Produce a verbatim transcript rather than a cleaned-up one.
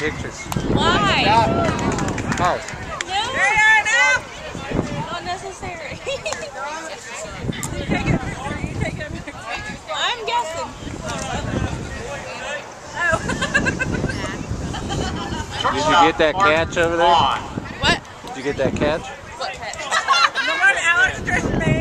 pictures. Why? How? No. Not necessary. I'm guessing. Did you get that catch over there? What? Did you get that catch? What catch? The one Alex just made.